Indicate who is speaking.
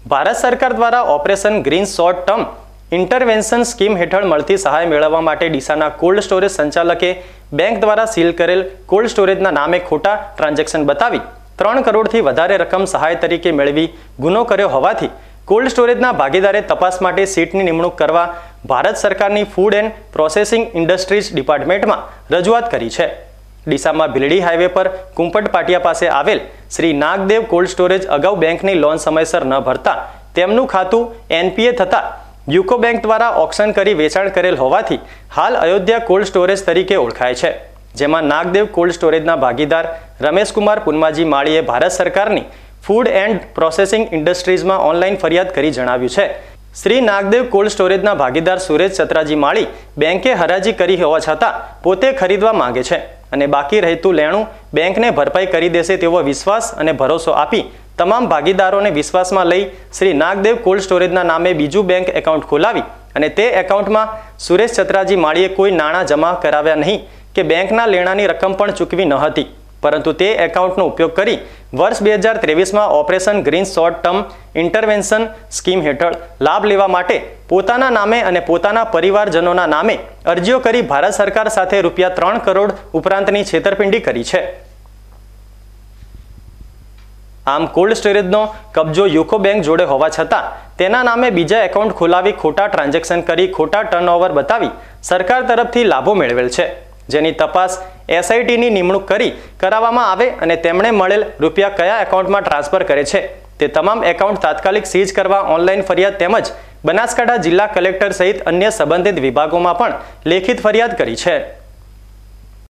Speaker 1: ભારત સરકાર દ્વારા operation green short term intervention scheme હેઠળ મળતી સહાય મેળવવા માટે ડીસાના કોલ્ડ સ્ટોરેજ સંચાલકે બેંક દ્વારા સીલ કરેલ કોલ્ડ સ્ટોરેજના નામે ખોટા ટ્રાન્ઝેક્શન બતાવી 3 કરોડથી વધારે રકમ સહાય તરીકે મેળવી ગુનો કર્યો હોવાથી કોલ્ડ સ્ટોરેજના ભાગીદારે તપાસ માટે સીટની નિમણૂક કરવા ભારત સરકારની ફૂડ એન્ડ પ્રોસેસિંગ ઇન્ડસ્ટ્રીઝ ડિપાર્ટમેન્ટમાં રજૂઆત કરી છે। ડીસામાં ભીલડી હાઈવે પર કુંપટ પાટિયા પાસે આવેલ શ્રી નાગદેવ કોલ્ડ સ્ટોરેજ અગાઉ બેંકની લોન સમયસર ન ભરતા તેમનું ખાતું એનપીએ થતા યુકો બેંક દ્વારા ઓક્શન કરી વેચાણ કરેલ હોવાથી હાલ અયોધ્યા કોલ્ડ સ્ટોરેજ તરીકે ઓળખાય છે, જેમાં નાગદેવ કોલ્ડ સ્ટોરેજના ભાગીદાર રમેશકુમાર પુનમાજી માળીએ ભારત સરકારની ફૂડ એન્ડ પ્રોસેસિંગ ઇન્ડસ્ટ્રીઝમાં ઓનલાઈન ફરિયાદ કરી જણાવ્યું છે। શ્રી નાગદેવ કોલ્ડ સ્ટોરેજના ભાગીદાર સુરેશ ચતરાજી માળી બેંકે હરાજી કરી હોવા છતાં પોતે ખરીદવા માંગે છે અને બાકી રહેતું લેણું બેંકને ભરપાઈ કરી દેશે તેવો વિશ્વાસ અને ભરોસો આપી તમામ ભાગીદારોને વિશ્વાસમાં લઈ શ્રી નાગદેવ કોલ્ડ સ્ટોરેજના નામે બીજું બેંક એકાઉન્ટ ખોલાવી અને તે એકાઉન્ટમાં સુરેશ ચતરાજી માળીએ કોઈ નાણાં જમા કરાવ્યા નહીં કે બેંકના લેણાની રકમ પણ ચૂકવી ન હતી, પરંતુ તે એકાઉન્ટનો ઉપયોગ કરી વર્ષ 2023માં operation green short term intervention scheme હેઠળ લાભ લેવા માટે પોતાના નામે અને પોતાના પરિવારજનોના નામે અરજીઓ કરી ભારત સરકાર સાથે રૂપિયા 3 કરોડ ઉપરાંતની છેતરપિંડી કરી છે। આમ કોલ્ડ સ્ટોરેજનો કબજો યુકો બેંક જોડે હોવા છતાં તેના નામે બીજા એકાઉન્ટ ખોલાવી ખોટા ટ્રાન્ઝેક્શન કરી ખોટા ટર્નઓવર બતાવી સરકાર તરફથી લાભો મેળવેલ છે, જેની તપાસ એસઆઈટીની નિમણૂક કરી કરાવવામાં આવે અને તેમણે મળેલ રૂપિયા કયા એકાઉન્ટમાં ટ્રાન્સફર કરે છે તે તમામ એકાઉન્ટ તાત્કાલિક સીઝ કરવા ઓનલાઈન ફરિયાદ તેમજ બનાસકાંઠા જિલ્લા કલેક્ટર સહિત અન્ય સંબંધિત વિભાગોમાં પણ લેખિત ફરિયાદ કરી છે।